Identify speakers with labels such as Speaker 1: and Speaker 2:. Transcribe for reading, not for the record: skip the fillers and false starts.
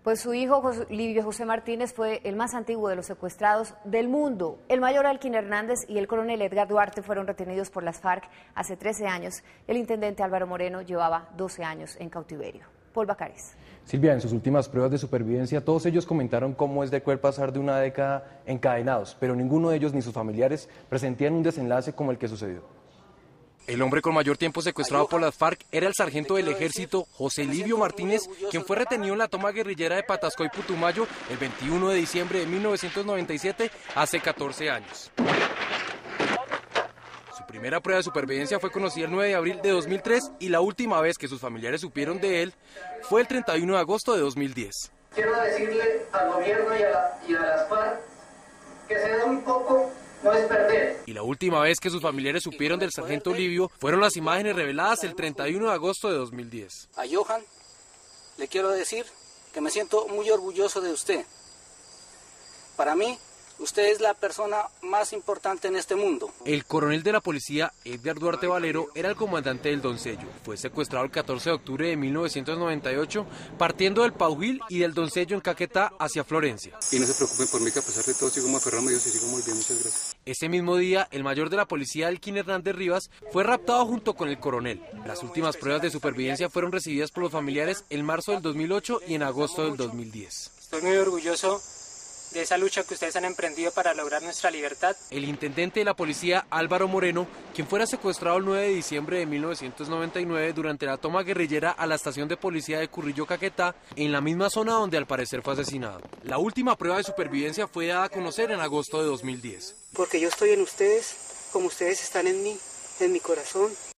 Speaker 1: Pues su hijo Livio José Martínez fue el más antiguo de los secuestrados del mundo. El mayor Elkin Hernández y el coronel Edgar Duarte fueron retenidos por las FARC hace 13 años. El intendente Álvaro Moreno llevaba 12 años en cautiverio. Paul Bacares.
Speaker 2: Silvia, en sus últimas pruebas de supervivencia, todos ellos comentaron cómo es de cruel pasar de una década encadenados, pero ninguno de ellos ni sus familiares presentían un desenlace como el que sucedió.
Speaker 3: El hombre con mayor tiempo secuestrado por las FARC era el sargento del ejército José Livio Martínez, quien fue retenido en la toma guerrillera de Patasco y Putumayo el 21 de diciembre de 1997, hace 14 años. Su primera prueba de supervivencia fue conocida el 9 de abril de 2003 y la última vez que sus familiares supieron de él fue el 31 de agosto de 2010.
Speaker 4: Quiero decirle al gobierno y a las FARC que se den un poco. No es perder.
Speaker 3: Y la última vez que sus familiares supieron del sargento Livio fueron las imágenes reveladas el 31 de agosto de 2010.
Speaker 5: A Johan le quiero decir que me siento muy orgulloso de usted. Para mí, usted es la persona más importante en este mundo.
Speaker 3: El coronel de la policía, Edgar Duarte Valero, era el comandante del Doncello. Fue secuestrado el 14 de octubre de 1998, partiendo del Paujil y del Doncello en Caquetá hacia Florencia.
Speaker 6: Y no se preocupen por mí, que a pesar de todo sigo muy aferrado a Dios y sigo muy bien, muchas gracias.
Speaker 3: Ese mismo día, el mayor de la policía, Elkin Hernández Rivas, fue raptado junto con el coronel. Las últimas pruebas de supervivencia fueron recibidas por los familiares en marzo del 2008 y en agosto del 2010.
Speaker 7: Estoy muy orgulloso de esa lucha que ustedes han emprendido para lograr nuestra libertad.
Speaker 3: El intendente de la policía, Álvaro Moreno, quien fuera secuestrado el 9 de diciembre de 1999 durante la toma guerrillera a la estación de policía de Currillo, Caquetá, en la misma zona donde al parecer fue asesinado. La última prueba de supervivencia fue dada a conocer en agosto de 2010.
Speaker 5: Porque yo estoy en ustedes, como ustedes están en mí, en mi corazón.